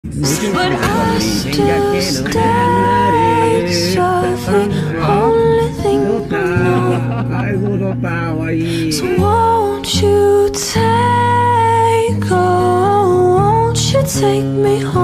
But I still stay. It's the only thing I know. So won't you take, oh, won't you take me home?